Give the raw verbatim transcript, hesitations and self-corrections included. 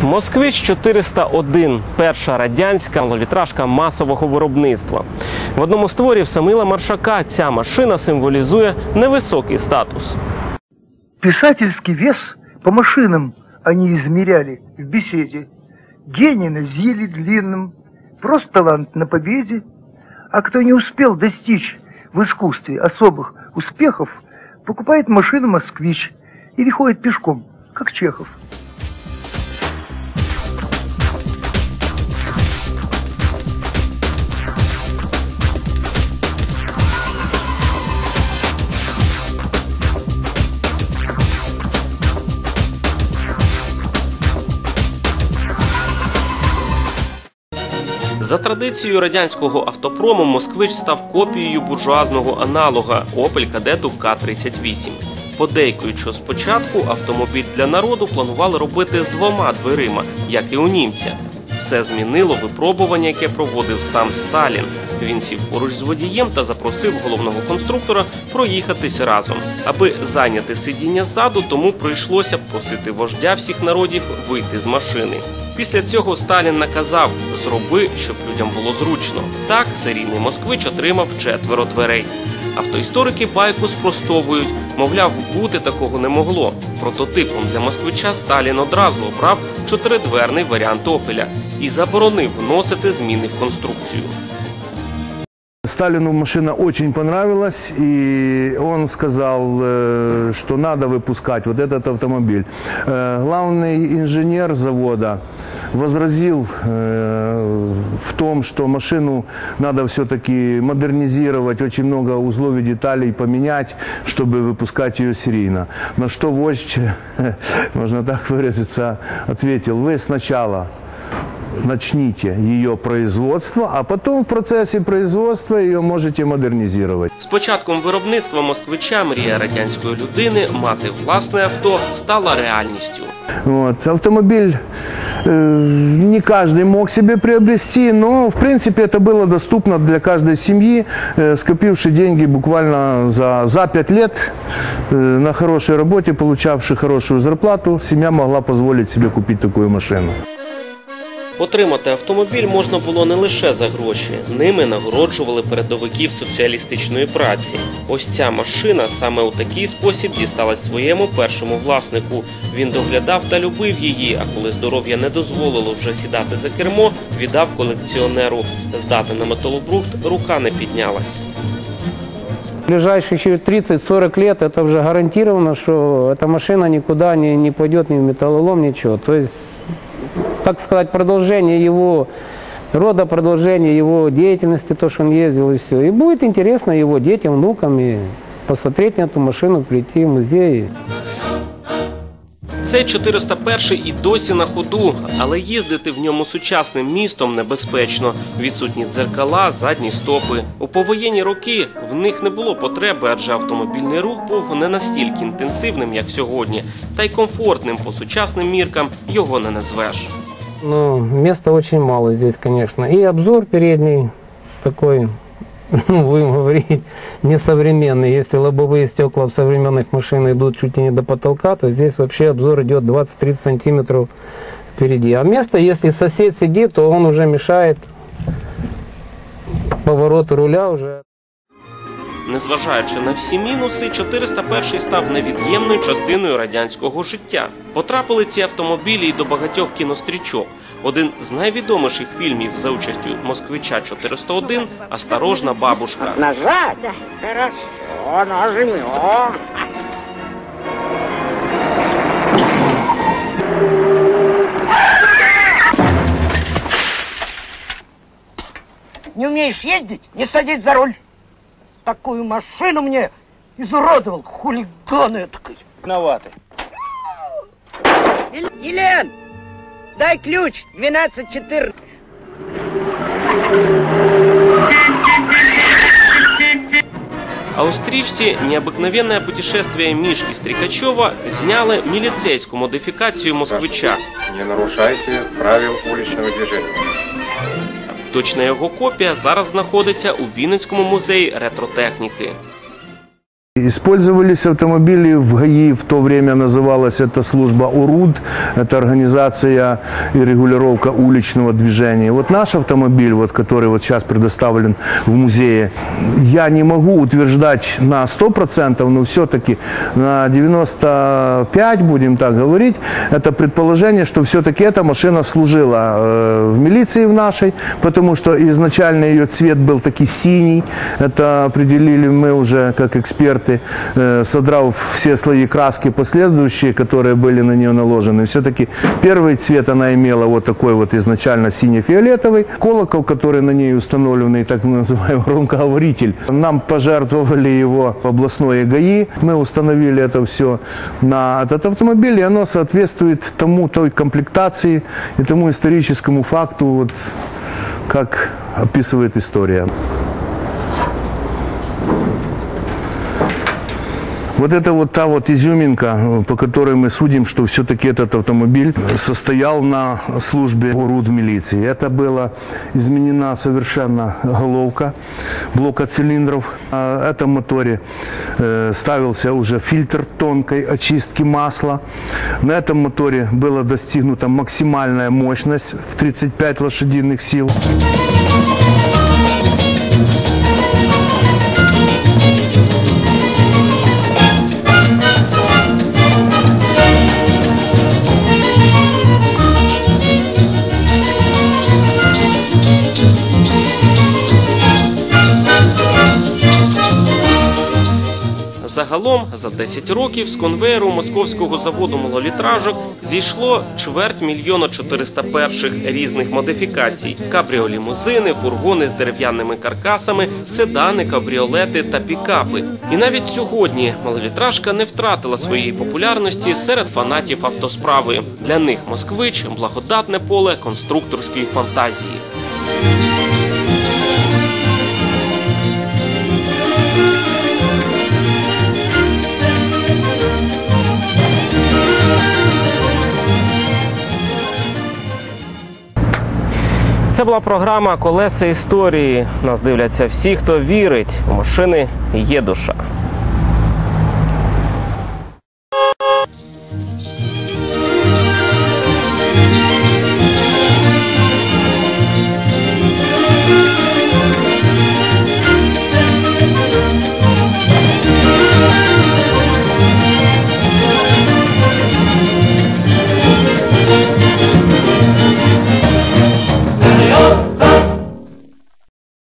Москвич чотириста один – перша радянська малолітражка масового виробництва. В одному з творів Самуїла Маршака ця машина символізує невисокий статус. Писательский вес по машинам они измеряли в беседе. Гений на зиле длинном, просто талант на победе. А кто не успел достичь в искусстве особых успехов, покупает машину «Москвич» или ходит пешком, как Чехов. За традицією радянського автопрому «Москвич» став копією буржуазного аналога «Опель Кадету К тридцять вісім». Подейкують, що спочатку автомобіль для народу планували робити з двома дверима, як і у німця. Все змінило випробування, яке проводив сам Сталін. Він сів поруч з водієм та запросив головного конструктора проїхатись разом. Аби зайняти сидіння ззаду, тому прийшлося просити вождя всіх народів вийти з машини. Після цього Сталін наказав «зроби, щоб людям було зручно». Так серійний «Москвич» отримав четверо дверей. Автоісторики байку спростовують, мовляв, бути такого не могло. Прототипом для «Москвича» Сталін одразу обрав чотиридверний варіант «Опеля» і заборонив вносити зміни в конструкцію. Сталину машина очень понравилась, и он сказал, что надо выпускать вот этот автомобиль. Главный инженер завода возразил в том, что машину надо все-таки модернизировать, очень много узлов и деталей поменять, чтобы выпускать ее серийно. На что вождь, можно так выразиться, ответил: вы сначала начните ее производство, а потом в процесі производства ее можете модернизировать. З початком виробництва «Москвича» мрія радянської людини мати власне авто стала реальністю. Вот. Автомобиль э, не каждый мог себе приобрести, но в принципе это было доступно для каждой семьи, э, скопившей деньги буквально за, за пять лет, э, на хорошей работе, получавшей хорошую зарплату, семья могла позволить себе купить такую машину. Отримати автомобіль можна було не лише за гроші. Ними нагороджували передовиків соціалістичної праці. Ось ця машина саме у такий спосіб дісталась своєму першому власнику. Він доглядав та любив її, а коли здоров'я не дозволило вже сідати за кермо, віддав колекціонеру. Здати на металобрухт рука не піднялась. В ближайшие через тридцать-сорок лет это уже гарантировано, что эта машина никуда не, не пойдет, ни в металлолом, ничего. То есть, так сказать, продолжение его рода, продолжение его деятельности, то, что он ездил, и все. И будет интересно его детям, внукам и посмотреть на эту машину, прийти в музей. Цей чотириста перший і досі на ходу, але їздити в ньому сучасним містом небезпечно. Відсутні дзеркала, задні стопи. У повоєнні роки в них не було потреби, адже автомобільний рух був не настільки інтенсивним, як сьогодні. Та й комфортним по сучасним міркам його не назвеш. Ну, места очень мало здесь, конечно. И обзор передний такой, будем говорить, несовременный. Если лобовые стекла в современных машинах идут чуть ли не до потолка, то здесь вообще обзор идет двадцать-тридцать сантиметров впереди. А место, если сосед сидит, то он уже мешает повороту руля уже. Незважаючи на всі мінуси, чотириста перший став невід'ємною частиною радянського життя. Потрапили ці автомобілі і до багатьох кінострічок. Один з найвідоміших фільмів за участю «Москвича» чотириста один «Осторожна, бабушка». Нажать? Да. Хорошо, нажмем. Не умеешь ездить? Не садись за руль. Такую машину мне изуродовал хулиган этакой. Виноваты. Елен, дай ключ двенадцать четырнадцать. А у стрічці «Необыкновенное путешествие Мишки Стрикачева» зняли міліцейську модифікацію «Москвича». Не нарушайте правил уличного движения. Точна його копія зараз знаходиться у Вінницькому музеї ретротехніки. Использовались автомобили в ГАИ, в то время называлась эта служба ОРУД, это организация и регулировка уличного движения. Вот наш автомобиль, вот, который вот сейчас предоставлен в музее, я не могу утверждать на сто процентов, но все-таки на девяносто пять процентов, будем так говорить, это предположение, что все-таки эта машина служила э, в милиции в нашей, потому что изначально ее цвет был таки синий, это определили мы уже как эксперты, э, содрав все слои краски последующие, которые были на нее наложены. Все-таки первый цвет она имела вот такой вот изначально сине-фиолетовый. Колокол, который на ней установленный, так называемый громкоговоритель, нам пожертвовали его в областное ГАИ. Мы установили это все на этот автомобиль, и оно соответствует тому той комплектации и тому историческому факту, вот, как описывает история. Вот это вот та вот изюминка, по которой мы судим, что все-таки этот автомобиль состоял на службе ОРУД в милиции. Это была изменена совершенно головка блока цилиндров. На этом моторе ставился уже фильтр тонкой очистки масла. На этом моторе была достигнута максимальная мощность в тридцать пять лошадиных сил. Загалом за десять років з конвеєру московського заводу малолітражок зійшло чверть мільйона чотириста перших різних модифікацій – кабріолімузини, фургони з дерев'яними каркасами, седани, кабріолети та пікапи. І навіть сьогодні малолітражка не втратила своєї популярності серед фанатів автосправи. Для них «Москвич» – благодатне поле конструкторської фантазії. Це була програма «Колеса історії». Нас дивляться всі, хто вірить, у машини є душа.